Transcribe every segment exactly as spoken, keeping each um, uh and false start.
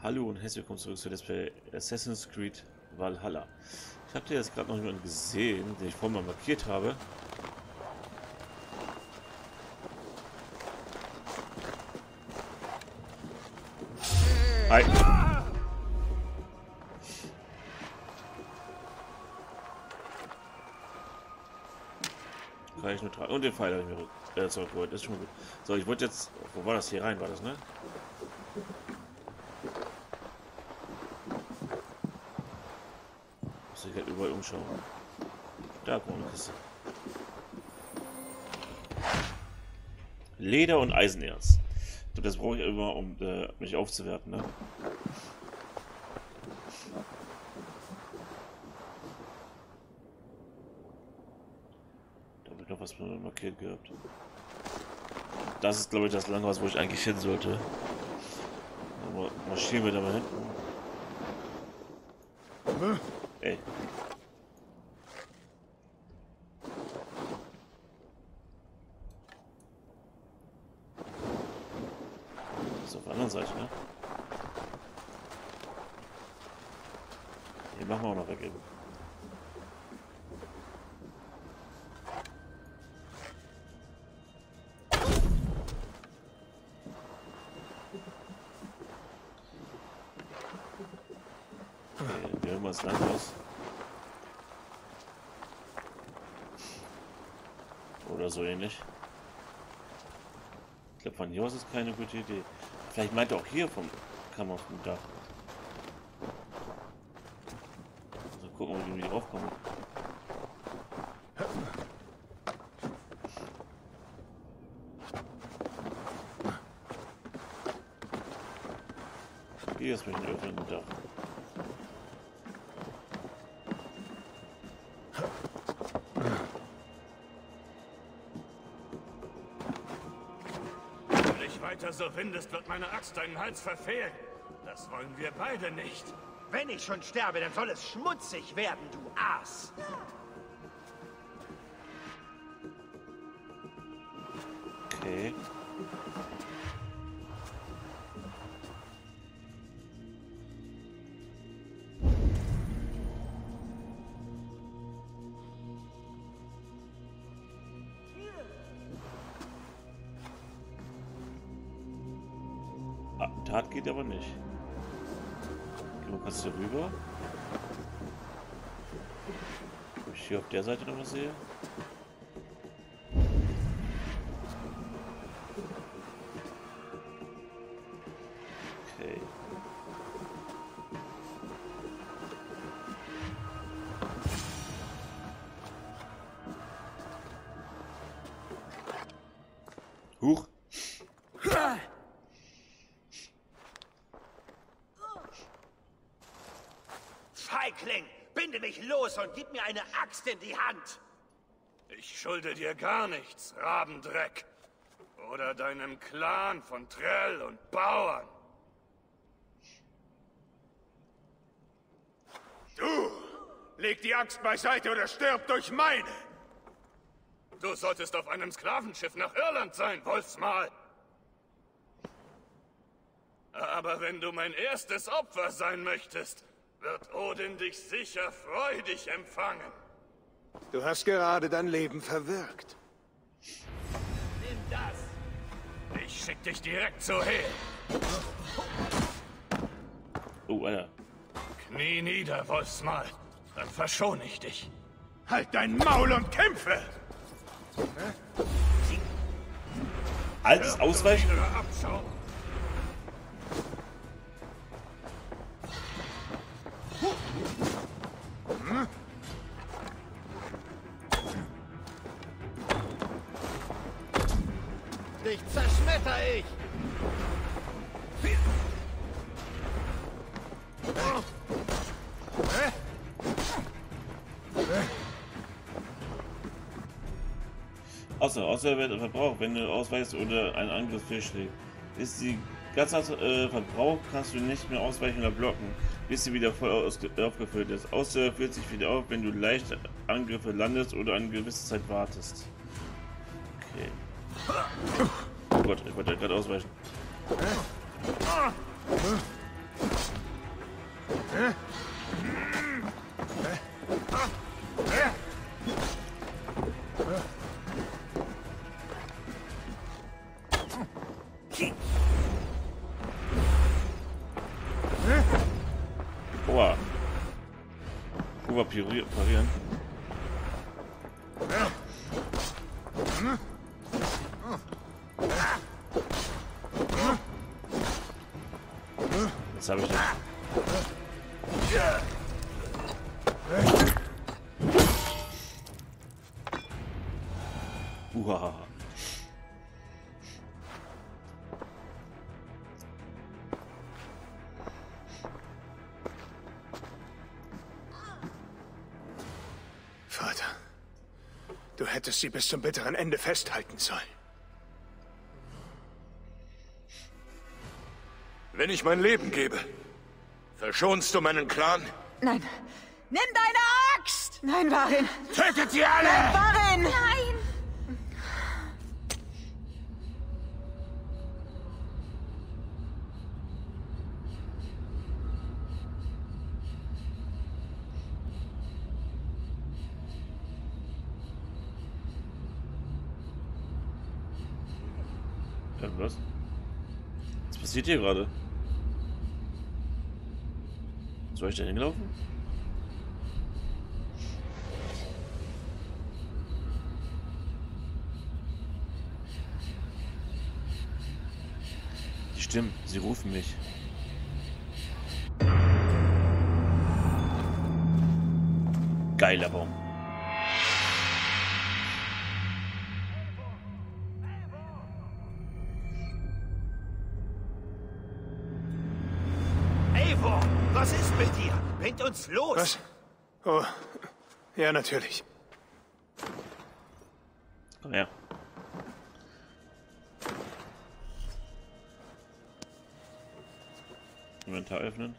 Hallo und herzlich willkommen zurück zu Let's Play Assassin's Creed Valhalla. Ich habe jetzt gerade noch jemanden gesehen, den ich vorhin mal markiert habe. Hi. Kann ich nur tragen. Und den Pfeil habe ich mir äh, zurückgeholt. Ist schon gut. So, ich wollte jetzt. Wo war das? Hier rein war das, ne? Muss ich halt überall umschauen. Da kommt eine Kiste. Leder und Eisenerz. Das brauche ich immer, um äh, mich aufzuwerten, ne? Da habe ich noch was markiert gehabt. Das ist, glaube ich, das Langhaus, wo ich eigentlich hin sollte. Aber marschieren wir da mal hinten. Ey. Das ist auf der anderen Seite, ne? Hier machen wir auch noch weg eben. Okay, wir hören mal das Langhaus. Oder so ähnlich. Ich glaube, von hier aus ist keine gute Idee. Vielleicht meint er auch hier vom kann man auf dem Dach. Also gucken, wie wir raufkommen. Hier ist mit dem öffentlichen Dach. Weiter so findest, wird meine Axt deinen Hals verfehlen. Das wollen wir beide nicht. Wenn ich schon sterbe, dann soll es schmutzig werden, du Aas. Okay. Tat geht aber nicht. Okay, wo kannst du rüber? Ob ich hier auf der Seite noch was sehe? Okay. Huch! Feigling, binde mich los und gib mir eine Axt in die Hand. Ich schulde dir gar nichts, Rabendreck. Oder deinem Clan von Trell und Bauern. Du! Leg die Axt beiseite oder stirb durch meine! Du solltest auf einem Sklavenschiff nach Irland sein, Wolfsmal. Aber wenn du mein erstes Opfer sein möchtest, wird Odin dich sicher freudig empfangen. Du hast gerade dein Leben verwirkt. Nimm das! Ich schick dich direkt zu Hel. Oh, Alter. Knie nieder, Wolfsmal. Dann verschone ich dich. Halt dein Maul und kämpfe! Altes Ausweichen. Hm? Dich zerschmetter ich! Außer, außer wird verbraucht, wenn du ausweichst oder einen Angriff fehlschlägt. Ist die ganze äh, Verbrauch, kannst du nicht mehr ausweichen oder blocken, bis sie wieder voll aufgefüllt ist. Außer füllt sich wieder auf, wenn du leichte Angriffe landest oder eine gewisse Zeit wartest. Okay. Oh Gott, ich wollte gerade ausweichen. Boah. Über parieren. Was habe ich denn? Uhaha. Vater, du hättest sie bis zum bitteren Ende festhalten sollen. Wenn ich mein Leben gebe, verschonst du meinen Clan? Nein. Nimm deine Axt! Nein, Varin! Tötet sie alle! Nein, Varin! Nein! Was? Was passiert hier gerade? Soll ich da hinlaufen? Die Stimmen, sie rufen mich. Geiler Baum. Was ist mit dir? Bringt uns los! Was? Oh, ja, natürlich. Komm her. Inventar öffnen.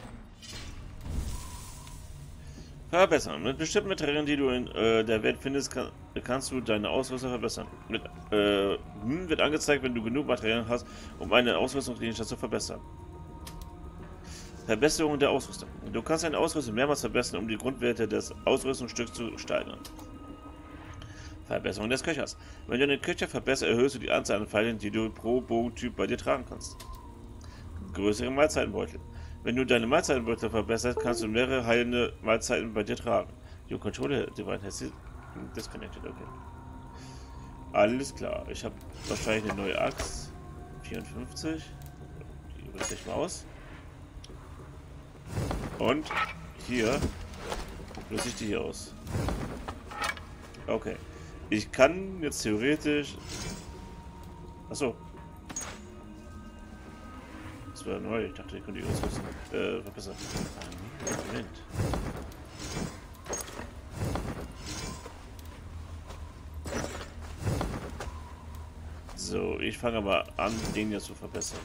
Verbessern. Mit bestimmten Materialien, die du in äh, der Welt findest, kann, kannst du deine Ausrüstung verbessern. Mit, äh, wird angezeigt, wenn du genug Materialien hast, um eine Ausrüstungsgegenstand zu verbessern. Verbesserung der Ausrüstung. Du kannst deine Ausrüstung mehrmals verbessern, um die Grundwerte des Ausrüstungsstücks zu steigern. Verbesserung des Köchers. Wenn du den Köcher verbesserst, erhöhst du die Anzahl an Pfeilen, die du pro Bogentyp bei dir tragen kannst. Größere Mahlzeitenbeutel. Wenn du deine Mahlzeitenbeutel verbesserst, kannst du mehrere heilende Mahlzeiten bei dir tragen. Your controller device has disconnected, okay. Alles klar. Ich habe wahrscheinlich eine neue Axt. vierundfünfzig. Die rüste ich mal aus. Und hier löse ich die hier aus. Okay. Ich kann jetzt theoretisch... Achso. Das war neu. Ich dachte, ich könnte die ausrüsten. Äh, verbessern. Moment. So, ich fange aber an, den hier zu verbessern.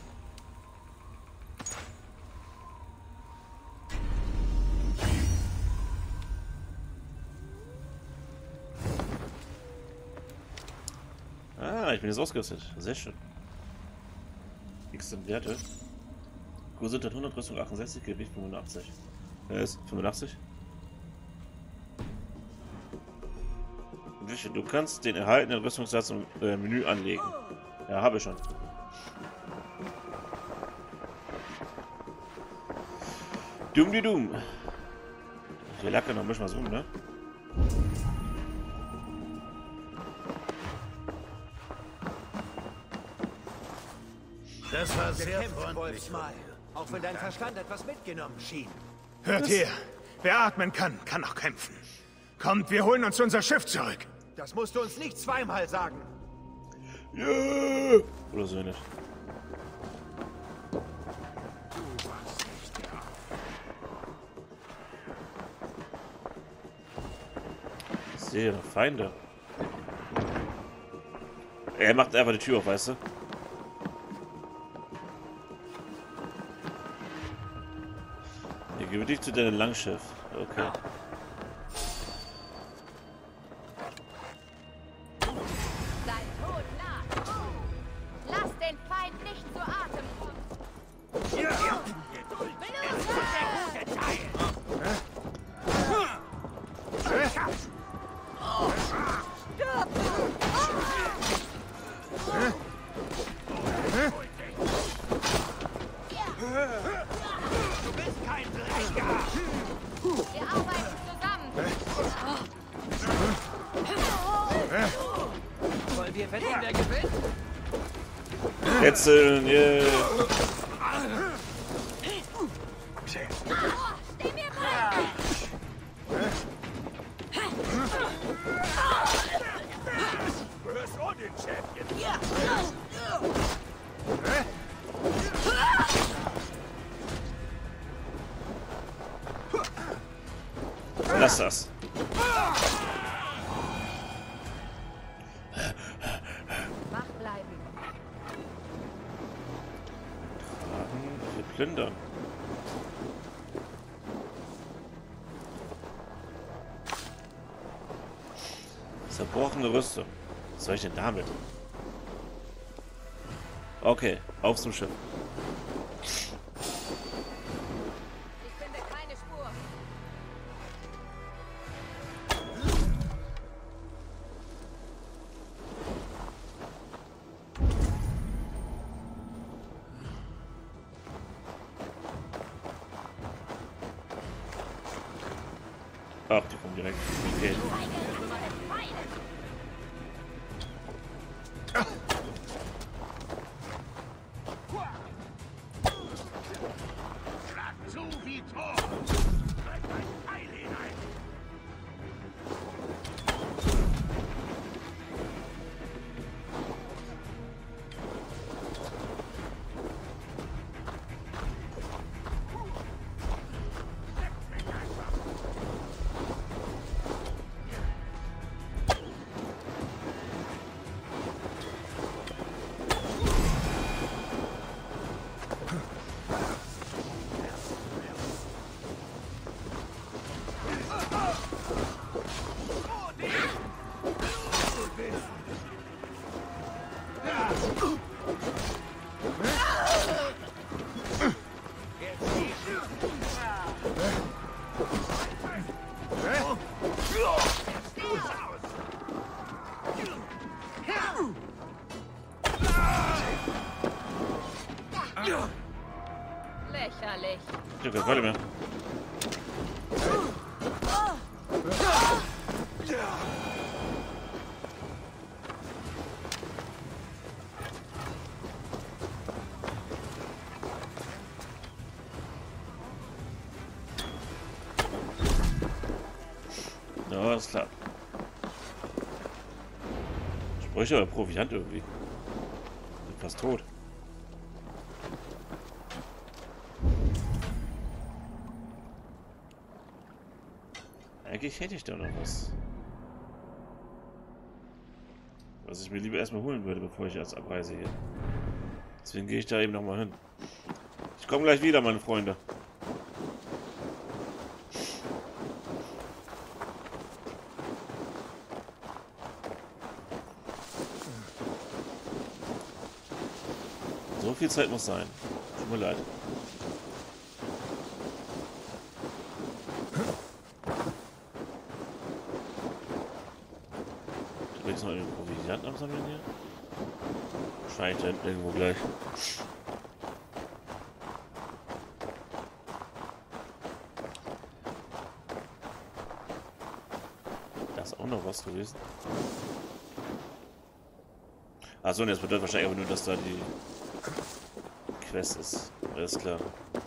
Ah, ich bin jetzt ausgerüstet. Sehr schön. X sind Werte. Gesundheit hundert, Rüstung achtundsechzig, Gewicht fünfundachtzig. Wer ist fünfundachtzig? Du kannst den erhaltenen Rüstungssatz im äh, Menü anlegen. Ja, habe ich schon. Dumm die Dumm. Wir lacken noch manchmal so, ne? Das war sehr freundlich. Mal, auch wenn dein Verstand etwas mitgenommen schien. Hört her. Wer atmen kann, kann auch kämpfen. Kommt, wir holen uns unser Schiff zurück. Das musst du uns nicht zweimal sagen. Yeah. Oder so nicht. Ich sehe noch Feinde. Er macht einfach die Tür auf, weißt du? Ich gebe dich zu deinem Langschiff. Okay. Sein Tod naht. Lass den Feind nicht zu Atem kommen. Ja. Es wird der gute Teil. Du bist kein Brecher! Wir arbeiten zusammen. Wollen wir wetten, wer gewinnt? Rätseln, yeah. Steh mir bei! Du hörst auch den Champion. Lass das. Wach bleiben. Tragen für Plündern. Zerbrochene Rüstung. Was soll ich denn damit? Okay, auf zum Schiff. Ich finde keine Spur. Ach, die kommen direkt. Okay. Schlag zu wie Tor. Treff ein Pfeil hinein. Lächerlich. Ich hab keine Pfeile mehr. Ja, alles klar. Ich bräuchte aber Proviant irgendwie. Bin fast tot. Eigentlich hätte ich da noch was. Was ich mir lieber erstmal holen würde, bevor ich jetzt abreise hier. Deswegen gehe ich da eben nochmal hin. Ich komme gleich wieder, meine Freunde. So viel Zeit muss sein. Tut mir leid. Noch einen Proviant absammeln hier? Wahrscheinlich dann irgendwo gleich. Da ist auch noch was gewesen. Achso, und jetzt bedeutet wahrscheinlich aber nur, dass da die Quest ist. Alles klar.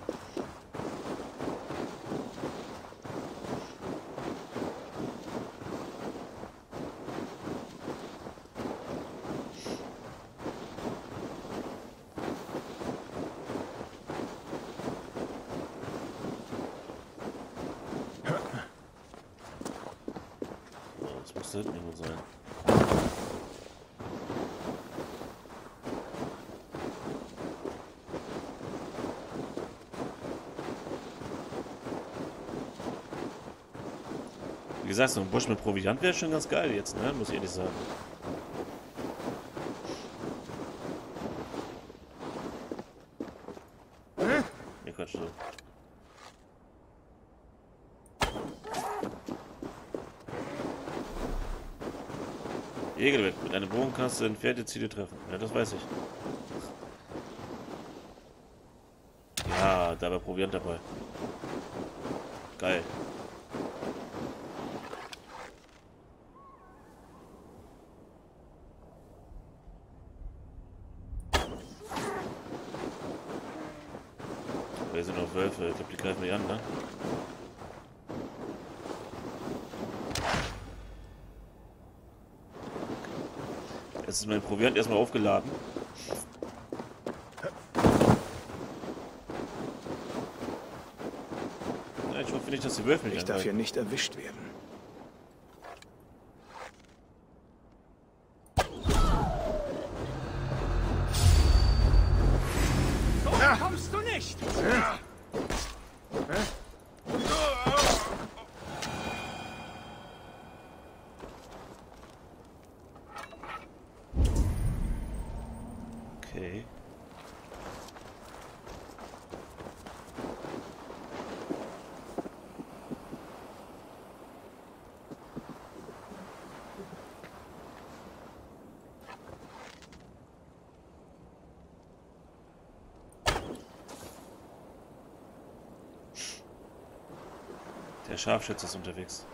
Da hinten irgendwo sein. Wie gesagt, so ein Busch mit Proviant wäre schon ganz geil jetzt, ne? Muss ich ehrlich sagen. Ja, Quatsch, so. Egelwett. Mit einem Bogen kannst du entfernte Ziele treffen. Ja, das weiß ich. Ja, Ah, da war Proviant dabei. Geil. Wer sind noch Wölfe? Ich glaube, die greifen mich an, ne? Jetzt ist mein Proviant erstmal aufgeladen. Ja, ich hoffe nicht, dass die Wölfe mich Ich darf hier nicht erwischt werden. So kommst du nicht! Okay. Der Scharfschütze ist unterwegs.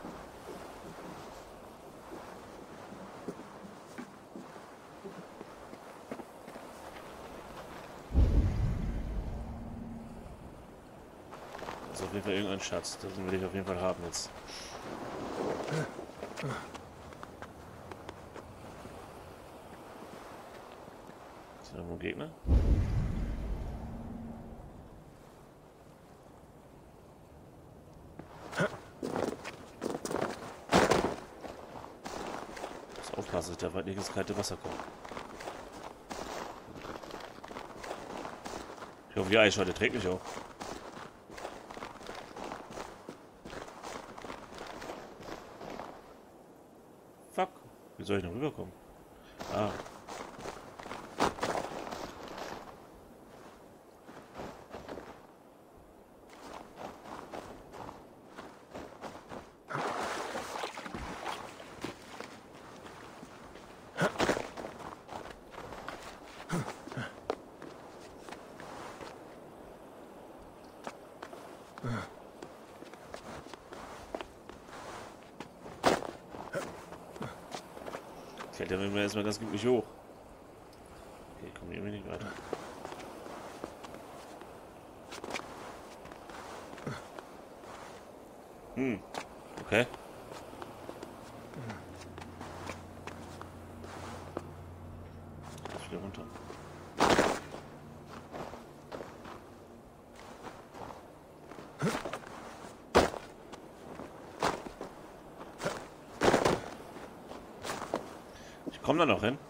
Das ist auf jeden Fall irgendein Schatz. Das will ich auf jeden Fall haben jetzt. Ist da irgendwo ein Gegner? Aufpassen, ich darf halt nicht ins kalte Wasser kommen. Ich hoffe, die Eisscholle trägt mich auch. Fuck. Wie soll ich noch rüberkommen? Ah. Fällt der mir erstmal ganz gemütlich hoch. Okay, ich komme irgendwie nicht weiter. Hm, okay. Jetzt wieder runter. Ich komme da noch hin.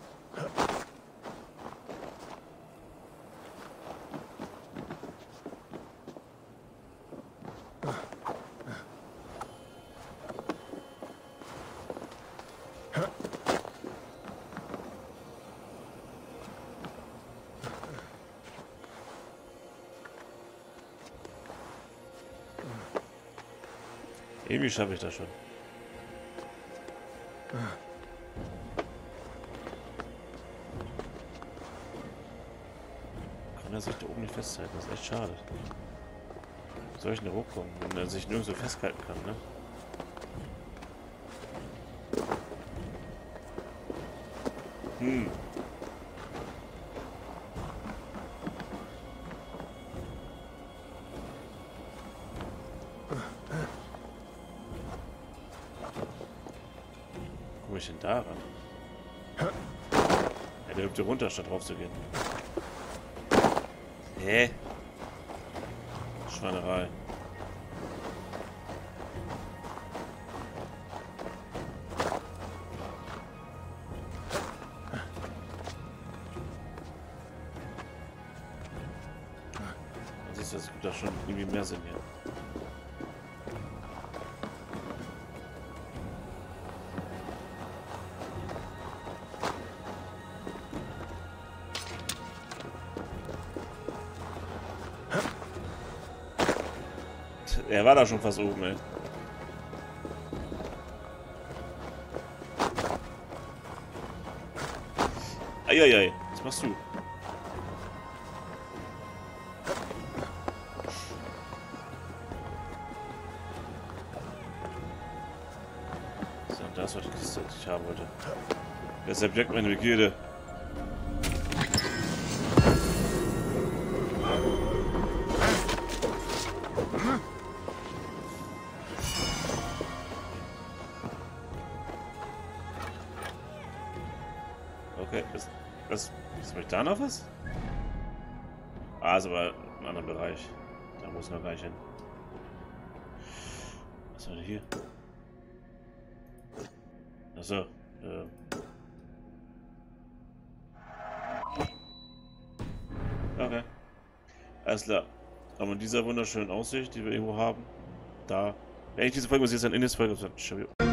Irgendwie schaffe ich das schon. Kann er sich da oben nicht festhalten? Das ist echt schade. Wie soll ich denn da hochkommen, wenn er sich nirgendwo festhalten kann, ne? Hm. Wo komme ich denn da ran? Ja, der hüpft runter, statt drauf zu gehen. Hä? Schweinerei. Das ist das gibt da schon irgendwie mehr Sinn hier. Er war da schon fast oben, ey. Eieiei, was machst du? Das war die Kiste, die ich haben wollte. Deshalb jagt meine Begierde. Okay, ist, ist, ist mich da noch was? Ah, ist aber ein anderer Bereich. Da muss ich noch gar nicht hin. Was war denn hier? Achso. Äh. Okay. Alles klar. Aber mit dieser wunderschönen Aussicht, die wir irgendwo haben, da. Ja, ich diese Folge muss jetzt ein Ende des Folges.